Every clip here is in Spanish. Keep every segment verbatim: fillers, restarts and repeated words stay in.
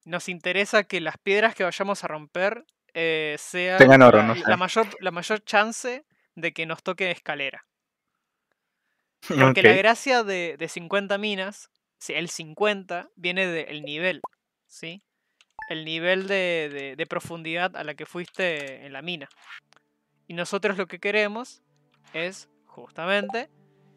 nos interesa que las piedras que vayamos a romper eh, sean Tengan oro, la, no sé. la mayor, la mayor chance de que nos toque escalera. Porque la Ok. gracia de, de cincuenta minas, sí, el cincuenta viene del nivel, ¿sí? El nivel de, de- de profundidad a la que fuiste en la mina. Y nosotros lo que queremos es justamente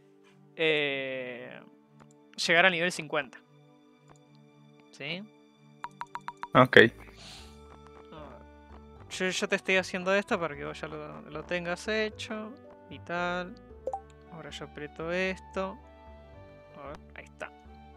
eh, llegar al nivel cincuenta. ¿Sí? Ok. Ah, Yo, yo te estoy haciendo esto para que vos ya lo, lo tengas hecho y tal. Ahora yo aprieto esto. A ver, ahí está.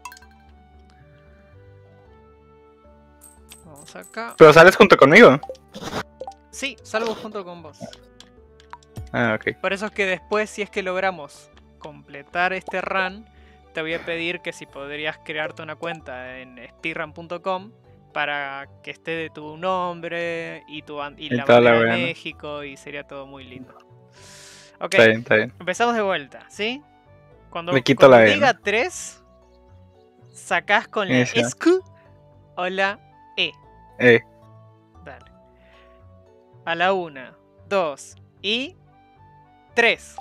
Vamos acá. ¿Pero sales junto conmigo? Sí, salgo junto con vos. Ah, ok. Por eso es que después, si es que logramos completar este run, te voy a pedir que si podrías crearte una cuenta en speedrun punto com para que esté de tu nombre y, tu, ban- y Y la toda la bandera de wea, ¿no? México y sería todo muy lindo. Ok, Está bien, está bien. empezamos de vuelta, ¿sí? Cuando, Me quito cuando la E, diga ¿no? tres, sacás con la Inicia. S o la E. E. Dale. A la una, dos y tres.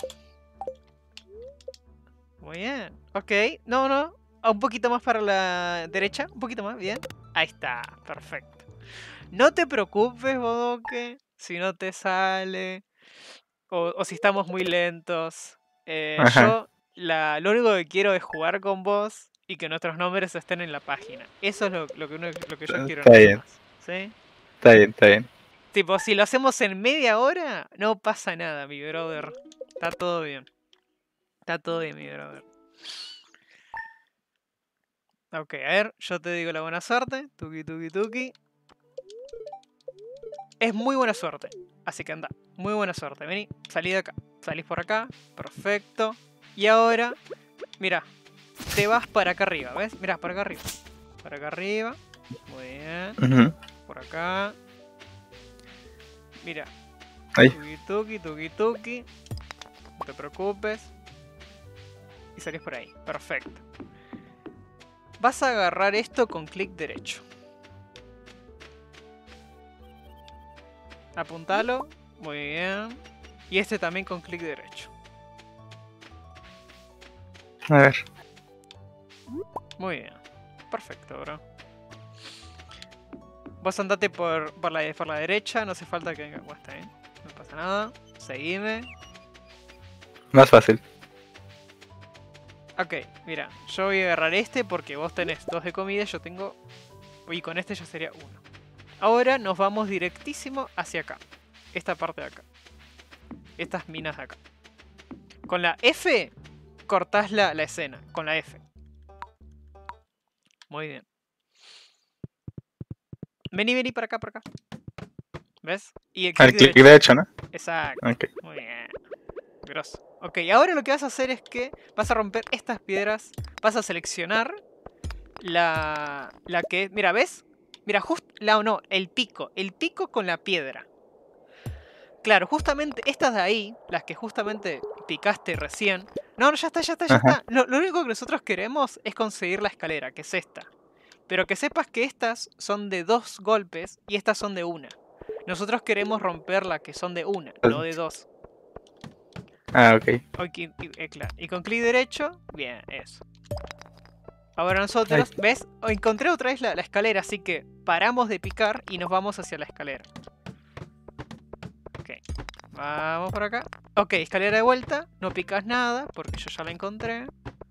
Muy bien. Ok. No, no. Un poquito más para la derecha. Un poquito más. Bien. Ahí está. Perfecto. No te preocupes, Bodoque. Si no te sale. O, o si estamos muy lentos. Eh, Ajá. yo la, lo único que quiero es jugar con vos y que nuestros nombres estén en la página. Eso es lo, lo que, uno- lo que yo quiero Está nada bien, más. ¿Sí? está bien, está bien. Tipo, si lo hacemos en media hora, no pasa nada, mi brother. Está todo bien. Está todo bien, mi brother. Ok, a ver, yo te digo la buena suerte. Tuki, tuki, tuki. Es muy buena suerte. Así que anda, muy buena suerte. Vení, salí de acá. Salís por acá. Perfecto. Y ahora, mira, te vas para acá arriba, ¿ves? Mirá, para acá arriba. Para acá arriba. Muy bien. Ujú. Por acá. Mira. Ahí. Tuki, tuki, tuki, tuki. No te preocupes. Y salís por ahí. Perfecto. Vas a agarrar esto con clic derecho. Apuntalo. Muy bien. Y este también con clic derecho. A ver. Muy bien. Perfecto, bro. Vos andate por, por, la, por la derecha. No hace falta que venga. Bueno, está bien. No pasa nada. Seguime. Más fácil. Ok, mira. Yo voy a agarrar este porque vos tenés dos de comida. Yo tengo... Y con este ya sería uno. Ahora nos vamos directísimo hacia acá. Esta parte de acá. Estas minas de acá. Con la F cortás la, la escena. Con la F. Muy bien. Vení, vení para acá, para acá. ¿Ves? Y el clic Al clic derecho. derecho, ¿no? Exacto. Ok. Muy bien. Grosso. Ok, ahora lo que vas a hacer es que vas a romper estas piedras. Vas a seleccionar la, la que... Mira, ¿ves? Mira, justo... La o no, el pico. El pico con la piedra. Claro, justamente estas de ahí, las que justamente picaste recién. No, no, ya está, ya está, ya Ajá. está. Lo, lo único que nosotros queremos es conseguir la escalera, que es esta. Pero que sepas que estas son de dos golpes y estas son de una. Nosotros queremos romper las que son de una, no de dos. Ah, ok. Ok, y, eh, claro. Y con clic derecho, bien, eso. Ahora Ahí. nosotros, ¿ves? Encontré otra vez la, la escalera, así que paramos de picar y nos vamos hacia la escalera. Ok, vamos por acá. Ok, escalera de vuelta, no picas nada porque yo ya la encontré.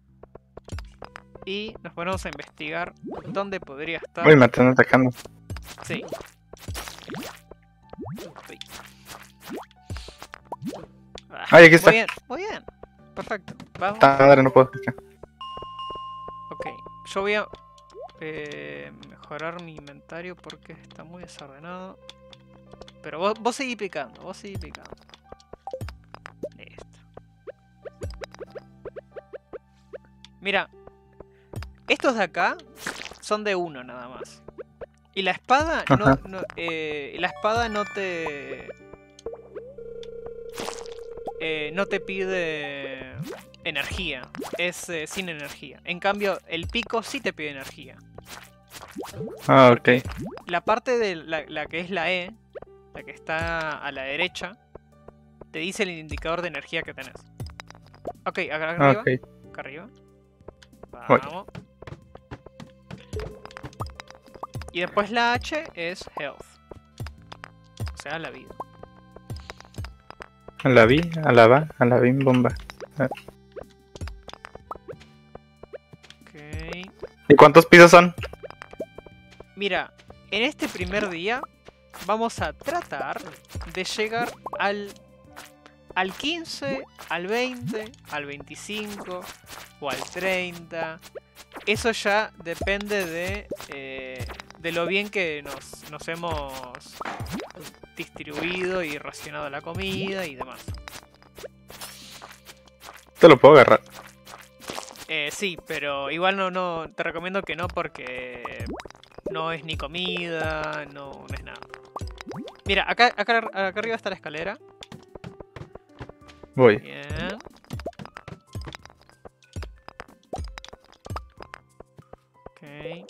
Y nos ponemos a investigar dónde podría estar. Uy, me están atacando. Sí. Ah, Ay, aquí está. muy bien, muy bien. Perfecto. Vamos. Esta madre no puedo. Ok, yo voy a eh, mejorar mi inventario porque está muy desordenado. Pero vos, vos seguís picando, vos seguís picando. Listo. Mira, estos de acá son de uno nada más. Y la espada no, Ajá. no eh, la espada no te eh, no te pide energía, es eh, sin energía. En cambio, el pico sí te pide energía. Ah, ok. La parte de la, la que es la E, la que está a la derecha, te dice el indicador de energía que tenés. Ok, acá Ah, arriba. ok. Acá arriba. Voy. Vamos. Y después la H es health. O sea, la vida. A la vi, a la va, a la bim bomba. Ah. Ok. ¿Y cuántos pisos son? Mira, en este primer día vamos a tratar de llegar al, al quince, al veinte, al veinticinco o al treinta. Eso ya depende de, eh, de lo bien que nos, nos hemos distribuido y racionado la comida y demás. Te lo puedo agarrar. Eh, sí, pero igual no, no, te recomiendo que no porque no es ni comida, no, no es nada. Mira, acá, acá, acá arriba está la escalera. Voy. Bien. Ok.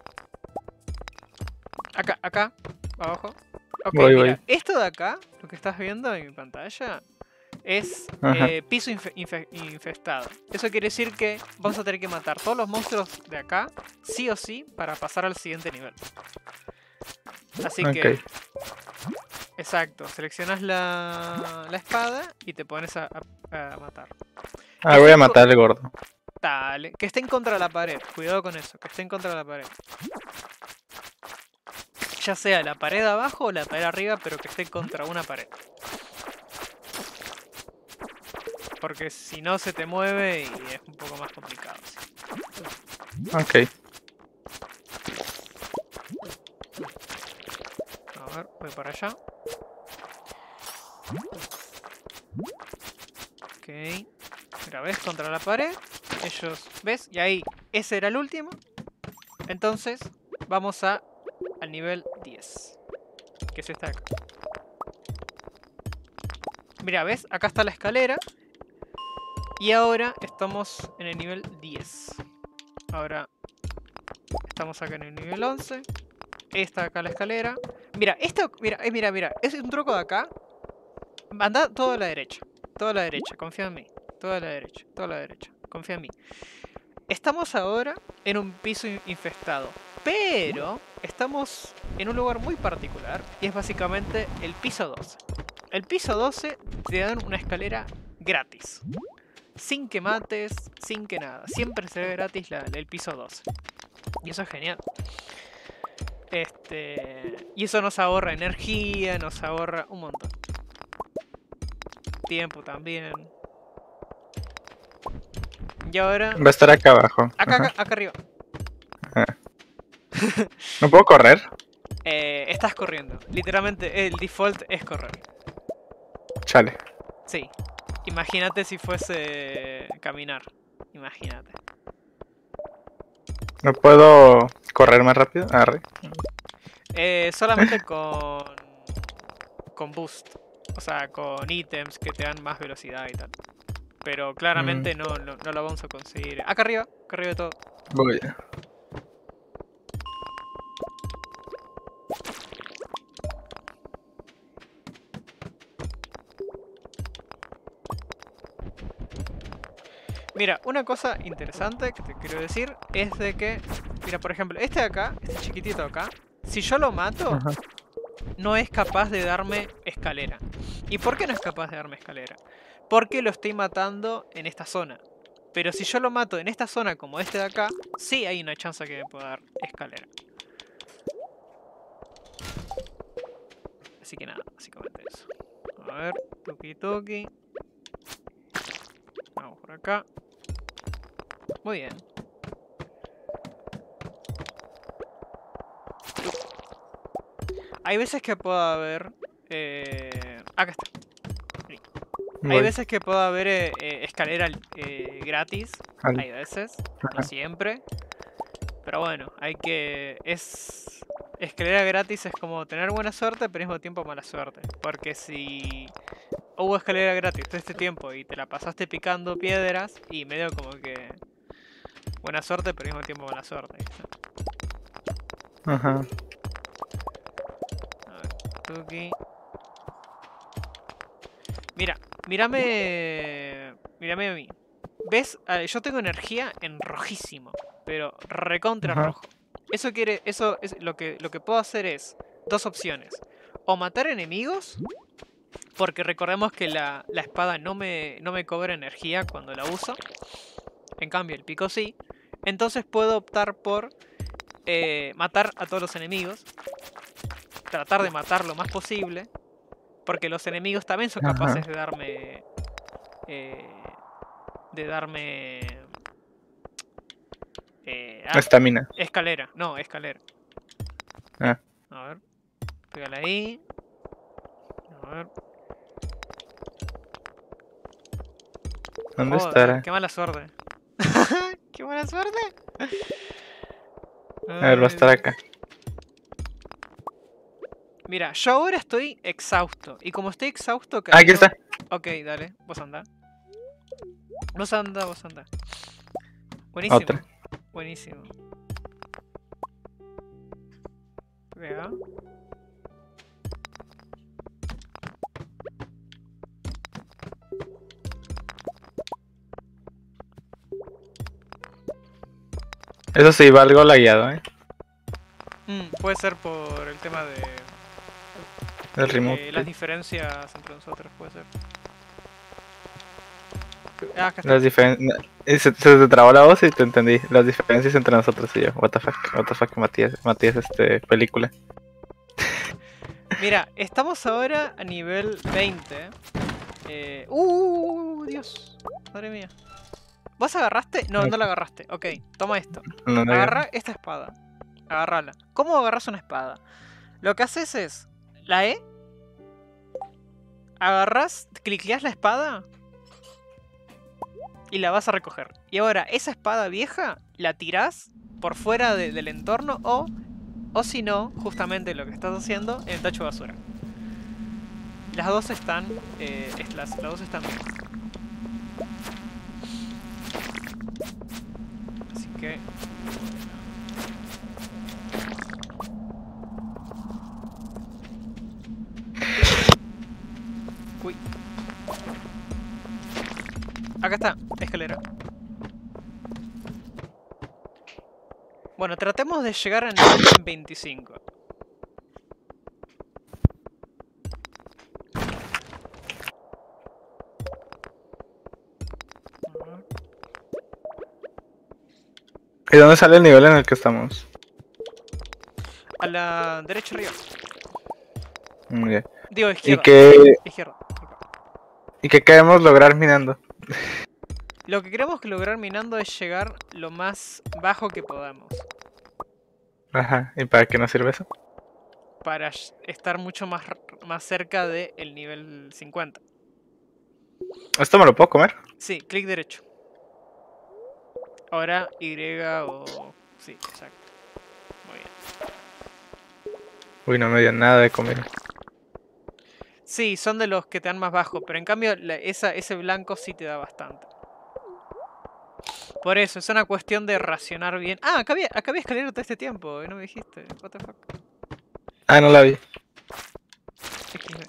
Acá, acá, abajo. Ok, Voy, mira, voy. esto de acá, lo que estás viendo en mi pantalla, es Ajá. eh, piso infe- infe- infestado. Eso quiere decir que vamos a tener que matar todos los monstruos de acá, sí o sí, para pasar al siguiente nivel. Así que, Ok. exacto, seleccionas la, la espada y te pones a, a- a matar. Ah, voy a matar al gordo. Dale, que estén contra la pared, cuidado con eso, que estén contra la pared. Ya sea la pared abajo o la pared arriba, pero que esté contra una pared. Porque si no se te mueve y es un poco más complicado. ¿Sí? Ok. A ver, voy para allá. Ok. Mira, ¿ves? Contra la pared. Ellos, ¿ves? Y ahí, ese era el último. Entonces, vamos a al nivel diez. Que es esta de acá. Mira, ¿ves? Acá está la escalera. Y ahora estamos en el nivel diez. Ahora estamos acá en el nivel once. Esta acá la escalera. Mira, esta, mira, eh, mira, mira. Es un truco de acá. Anda todo a la derecha. Todo a la derecha, confía en mí. Todo a la derecha, todo a la derecha. Confía en mí. Estamos ahora en un piso infestado. Pero estamos en un lugar muy particular. Y es básicamente el piso doce. El piso doce te dan una escalera gratis. Sin que mates, sin que nada. Siempre será gratis la, el piso doce. Y eso es genial. Este. Y eso nos ahorra energía, nos ahorra un montón. Tiempo también. Y ahora. Va a estar acá abajo. Acá, Ajá. acá, acá arriba. Ah. ¿No puedo correr? Eh, estás corriendo. Literalmente el default es correr. Chale. Sí. Imagínate si fuese caminar. Imagínate. ¿No puedo correr más rápido? Arre. Eh, solamente con. Con boost. O sea, con ítems que te dan más velocidad y tal. Pero claramente Mm, no, no, no lo vamos a conseguir. Acá arriba, acá arriba de todo. voy. Mira, una cosa interesante que te quiero decir es de que, mira, por ejemplo, este de acá, este chiquitito de acá, si yo lo mato, Ajá. no es capaz de darme escalera. ¿Y por qué no es capaz de darme escalera? Porque lo estoy matando en esta zona. Pero si yo lo mato en esta zona como este de acá, sí hay una chance que me pueda dar escalera. Así que nada, básicamente eso. A ver, toki toki. Vamos por acá. Muy bien. Hay veces que puedo haber... Eh... Acá está. Hay Voy. veces que puedo haber eh, eh, escalera eh, gratis. Al- Hay veces. No Ajá. siempre. Pero bueno, hay que... Es... Escalera gratis es como tener buena suerte, pero al mismo tiempo mala suerte. Porque si hubo escalera gratis todo este tiempo y te la pasaste picando piedras, y medio como que... Buena suerte, pero al mismo tiempo mala suerte. ¿Viste? Ajá. A ver, Tuki. Mira, mírame. Mírame a mí. ¿Ves? Ah, yo tengo energía en rojísimo. Pero recontra Ajá. rojo. Eso quiere. Eso es lo que lo que puedo hacer es. Dos opciones. O matar enemigos. Porque recordemos que la, la espada no me, no me cobra energía cuando la uso. En cambio, el pico sí. Entonces puedo optar por eh, matar a todos los enemigos. Tratar de matar lo más posible. Porque los enemigos también son Ajá. capaces de darme... Eh, de darme... Eh, ah, Estamina. escalera. No, escalera. Ah. A ver. Pégale ahí. A ver. ¿Dónde Joder, estará? qué mala suerte. Qué mala suerte. A ver, va a Ay, estar Dios. acá. Mira, yo ahora estoy exhausto. Y como estoy exhausto, Ah, aquí camino... está. Ok, dale. Vos anda. Vos anda, vos anda. Buenísimo. Otra. Buenísimo. Pega. Eso sí, va algo lagueado, ¿eh? Mm, puede ser por el tema de El remote. eh, las diferencias entre nosotros, puede ser. Ah, acá está. Las diferencias. Se, se te trabó la voz y te entendí. Las diferencias entre nosotros y yo. What the fuck. What the fuck, Matías. Matías, este. Película. Mira, estamos ahora a nivel veinte. Eh, ¡Uh! Dios. Madre mía. ¿Vos agarraste? No, no la agarraste. Ok, toma esto. No, no, Agarra esta espada. Agarrala. ¿Cómo agarras una espada? Lo que haces es la E. Agarras, cliqueas la espada y la vas a recoger. Y ahora, esa espada vieja la tirás por fuera de- del entorno o, o si no, justamente lo que estás haciendo en el tacho de basura. Las dos están, eh, es- las, las dos están bien. Así que... Uy. Acá está, escalera. Bueno, tratemos de llegar a nivel veinticinco. ¿Y dónde sale el nivel en el que estamos? A la derecha arriba. Muy bien. Digo, ¿Y izquierda. qué, Izquierda. Acá. ¿Y qué queremos lograr minando? Lo que queremos que lograr minando es llegar lo más bajo que podamos. Ajá. ¿Y para qué nos sirve eso? Para sh- estar mucho más, r- más cerca del nivel cincuenta. ¿Esto me lo puedo comer? Sí, clic derecho. Ahora Y o... Sí, exacto. Muy bien. Uy, no me dio nada de comida. Sí, son de los que te dan más bajo, pero en cambio la- esa, ese blanco sí te da bastante. Por eso, es una cuestión de racionar bien. Ah, acá había, acá había escalera todo este tiempo y no me dijiste. What the fuck. Ah, no la vi. equis de.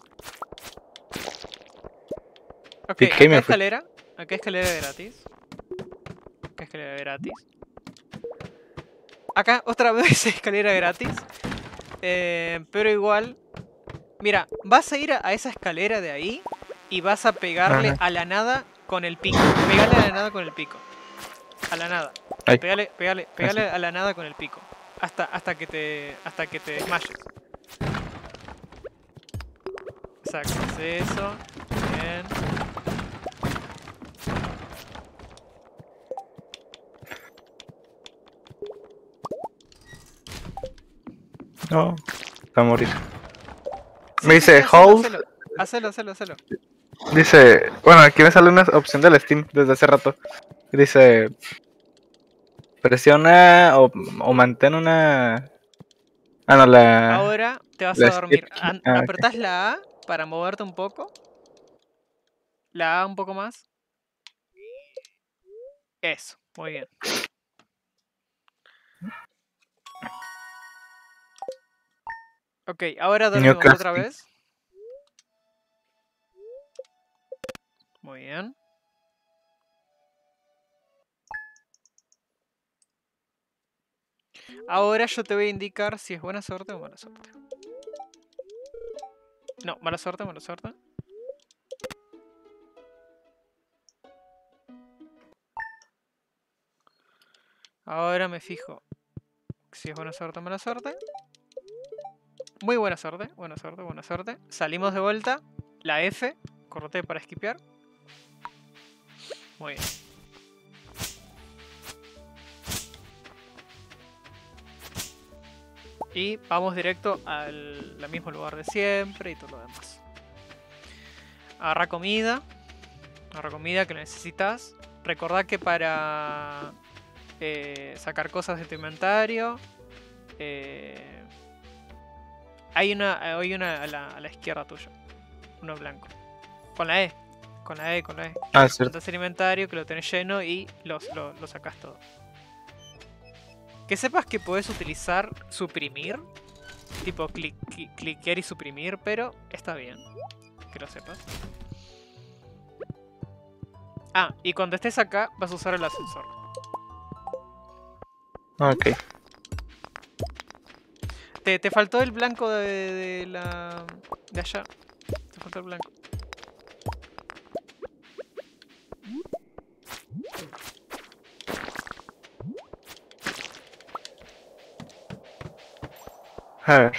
Ok, Piqué y acá me fui. escalera. Acá escalera gratis. Acá escalera gratis. Acá otra vez escalera gratis. Eh, pero igual. Mira, vas a ir a, a esa escalera de ahí y vas a pegarle Ajá. a la nada con el pico. Pegale a la nada con el pico. A la nada. Ay, Pegale, pegale, pegale así. a la nada con el pico. Hasta, hasta que te. Hasta que te desmayes. Exacto, hace eso. Bien. No. Va a morir. Sí, Me sí, sí, dice hacelo, hold. hacelo. Hacelo, hacelo, hacelo. Dice. Bueno, aquí me sale una opción del Steam desde hace rato. Dice. Presiona o, o mantén una. Ah, no, la. Ahora te vas a La skip dormir. key. An- Ah, ok. apretás la A para moverte un poco. La A un poco más. Eso, muy bien. Ok, ahora dormimos otra vez. Muy bien. Ahora yo te voy a indicar si es buena suerte o mala suerte. No, mala suerte, mala suerte. Ahora me fijo si es buena suerte o mala suerte. Muy buena suerte, buena suerte, buena suerte. Salimos de vuelta. La F, corté para esquipear. Muy bien. Y vamos directo al, al mismo lugar de siempre y todo lo demás. Agarra comida. Agarra comida que necesitas. Recordá que para eh, sacar cosas de tu inventario eh, hay una, hay una a la, a la izquierda tuya. Uno blanco. Con la E. Con la E, con la E. Ah, cierto. Entonces el inventario que lo tenés lleno y lo, lo, lo sacás todo. Que sepas que podés utilizar suprimir. Tipo clic, clic, cliquear y suprimir, pero está bien. Que lo sepas. Ah, y cuando estés acá vas a usar el ascensor. Ok. Te, te faltó el blanco de, de la... de allá. Te faltó el blanco. A ver.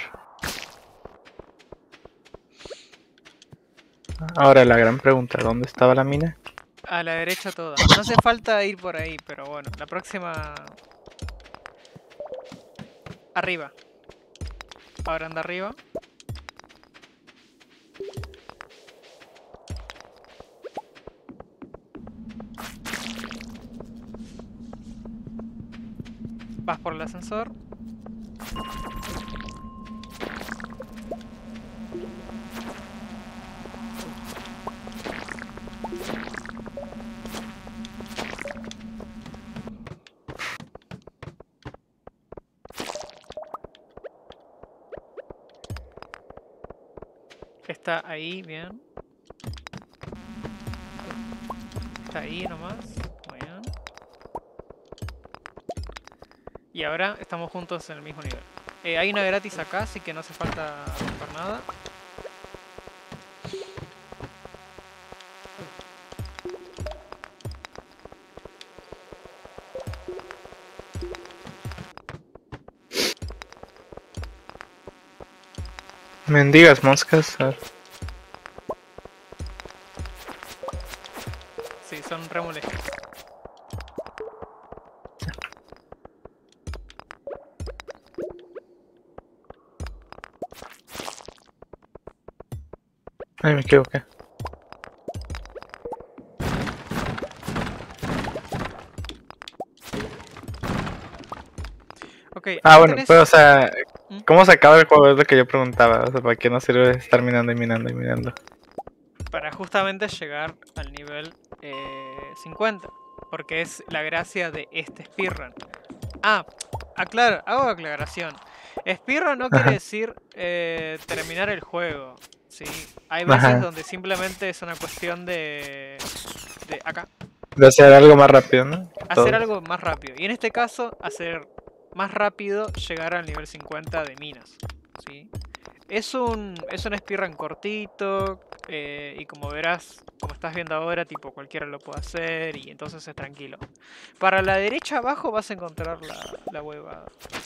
Ahora la gran pregunta, ¿dónde estaba la mina? A la derecha toda. No hace falta ir por ahí, pero bueno, la próxima... Arriba. Ahora anda arriba. Vas por el ascensor. Está ahí, bien. Está ahí nomás. Muy bien. Y ahora estamos juntos en el mismo nivel. Eh, hay una gratis acá, así que no hace falta romper nada. Mendigas moscas. A ver. Sí, son re molestos. Ay, me equivoqué. Okay, Ah, bueno, tenés... pero o sea, ¿Mm? ¿cómo se acaba el juego? Es lo que yo preguntaba. O sea, ¿para qué no sirve estar minando y minando y minando? Para justamente llegar al nivel eh, cincuenta. Porque es la gracia de este speedrun. Ah, aclaro, hago aclaración. Speedrun no quiere Ajá. decir eh, terminar el juego. ¿Sí? Hay veces Ajá. donde simplemente es una cuestión de... de acá. De hacer algo más rápido, ¿no? Hacer Todo. algo más rápido. Y en este caso, hacer más rápido llegar al nivel cincuenta de minas. ¿Sí? Es un, es un speedrun cortito. Eh, y como verás, como estás viendo ahora, tipo cualquiera lo puede hacer. Y entonces es tranquilo. Para la derecha abajo vas a encontrar la, la huevada.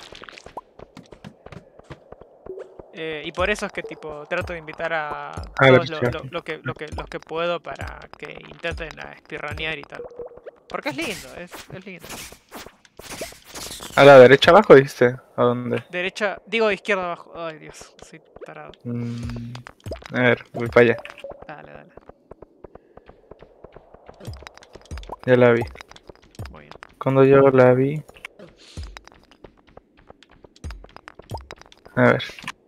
Eh, y por eso es que tipo trato de invitar a A todos ver, lo, lo, lo que, lo que, los que puedo para que intenten a speedrunear y tal. Porque es lindo, es, es lindo. ¿A la derecha abajo dijiste? ¿A dónde? Derecha, digo izquierda abajo. Ay Dios, soy tarado. Mm, a ver, voy para allá. Dale, dale. Ya la vi. Muy bien. Cuando yo la vi... A ver.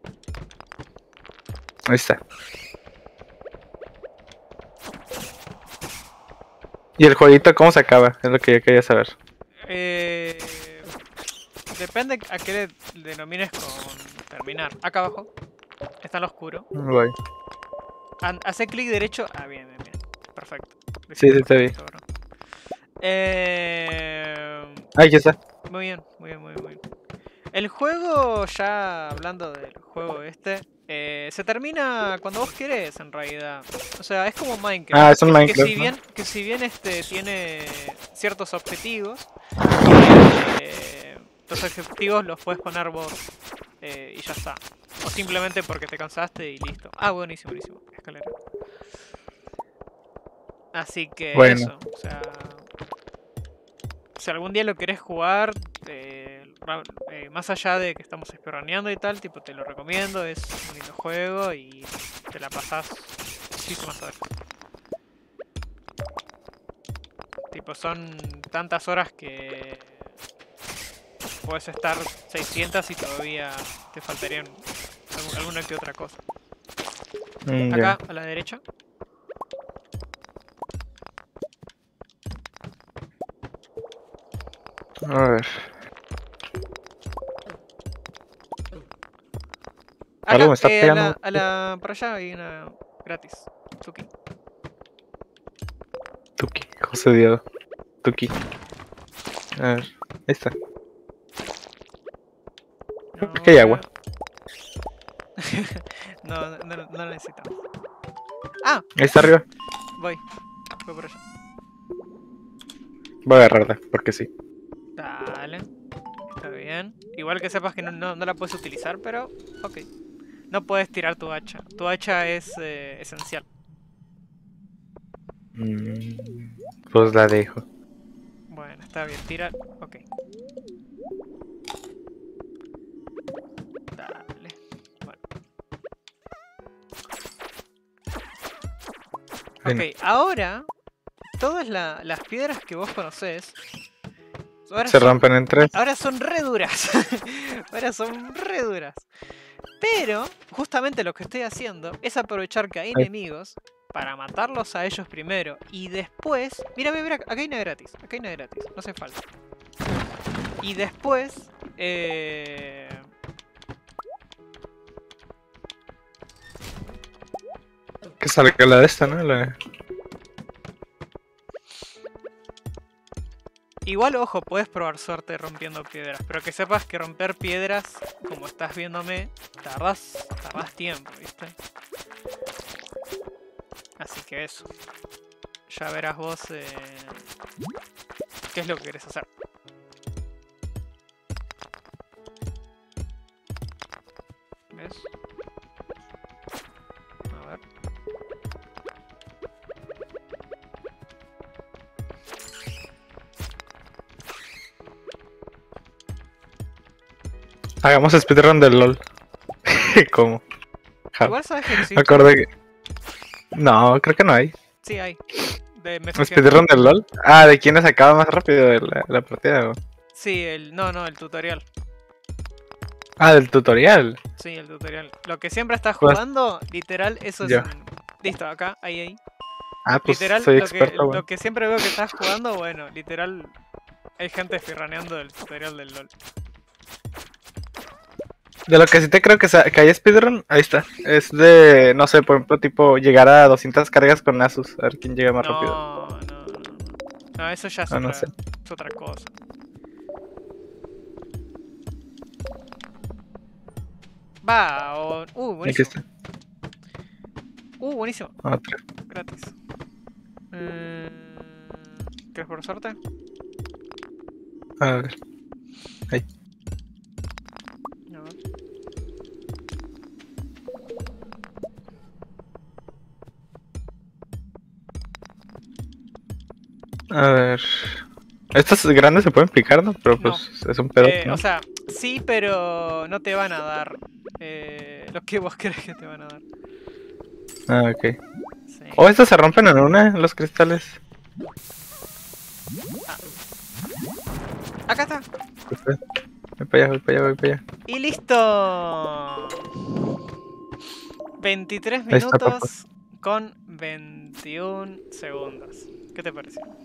Ahí está. ¿Y el jueguito cómo se acaba? Es lo que yo quería saber. Eh, depende a qué le denomines con terminar. Acá abajo. Está en lo oscuro. Voy. Han- Hace clic derecho. Ah, bien, bien, bien. Perfecto. Sí, sí, te vi. Perfecto, bro. Eh... Ahí ya está. Muy bien, muy bien, muy bien, muy bien. El juego, ya hablando del juego este, eh, se termina cuando vos querés, en realidad. O sea, es como Minecraft. Ah, es un que, que Minecraft, si ¿no? bien, que si bien este tiene ciertos objetivos, eh, los objetivos los puedes poner vos eh, y ya está. O simplemente porque te cansaste y listo. Ah, buenísimo, buenísimo. Escalera. Así que Bueno. eso, o sea... Si algún día lo querés jugar, eh, ra- eh, más allá de que estamos speedruneando y tal, tipo te lo recomiendo, es un lindo juego y te la pasás muchísimas horas. Tipo, son tantas horas que puedes estar seiscientas y todavía te faltarían algu- alguna que otra cosa. Mm, Acá, ya. a la derecha. A ver. Algo Acá, me está eh, a pegando. la, a la... Para allá hay una gratis. Tuki. Tuki. José Diego. Tuki. A ver. Ahí está. No, Aquí hay agua. no, no, no, no lo necesitamos. Ah, Ahí está arriba. voy. Voy por allá. Voy a agarrarla, porque sí. Dale. Está bien. Igual que sepas que no, no, no la puedes utilizar, pero... Ok. No puedes tirar tu hacha. Tu hacha es eh, esencial. Mm, pues la dejo. Bueno, está bien. Tira... Ok. Dale. Bueno. Ven. Ok, ahora... Todas la- las piedras que vos conocés... Ahora Se son, rompen en tres. ahora son re duras. Ahora son re duras. Pero, justamente lo que estoy haciendo es aprovechar que hay Ay. enemigos para matarlos a ellos primero y después... Mira, mira, mira, acá hay una gratis, acá hay una gratis, no hace falta. Y después... Eh... Que salga la de esta, ¿no? La... Igual, ojo, puedes probar suerte rompiendo piedras, pero que sepas que romper piedras, como estás viéndome, tardas, tardas tiempo, ¿viste? Así que eso. Ya verás vos eh, qué es lo que querés hacer. ¿Ves? A ver. Hagamos speedrun del LOL. ¿Cómo? Ja, Igual sabes que me existe. acordé que... No, creo que no hay. Sí, hay. De, me ¿Un fijé. speedrun del LOL? Ah, ¿de quién se acaba más rápido de la, la partida? ¿O? Sí, el. No, no, el tutorial. Ah, del tutorial. Sí, el tutorial. Lo que siempre estás Pues- jugando, literal, eso es. Ya. un- Listo, acá, ahí, ahí. Ah, pues Literal, soy lo que, experto, güey. lo que siempre veo que estás jugando, bueno, literal. Hay gente firraneando el tutorial del LOL. De lo que sí te creo que, sa- que hay speedrun, ahí está. Es de, no sé, por ejemplo, tipo llegar a doscientas cargas con Asus. A ver quién llega más rápido. No, no, no, no. No, eso ya es, Ah, no otra, sé. es otra cosa. Va, o... Uh, Aquí buenísimo. está. Uh, buenísimo. Otra. Gratis. Mm, ¿Quieres por suerte? A ver. Ahí. A ver. A ver. Estas grandes se pueden picar, ¿no? Pero pues es un pedo. Eh, ¿no? O sea, sí, pero no te van a dar eh, lo que vos crees que te van a dar. Ah, ok. Sí. O estas se rompen en una, los cristales. Acá está. Voy para allá, voy para allá, voy para allá. Y listo. veintitrés Ahí está, papá. minutos con veintiún segundos. ¿Qué te pareció?